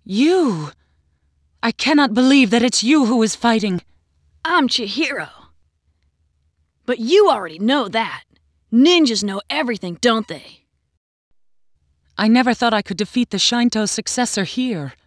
You! I cannot believe that it's you who is fighting. I'm Chihiro. But you already know that. Ninjas know everything, don't they? I never thought I could defeat the Shinto's successor here.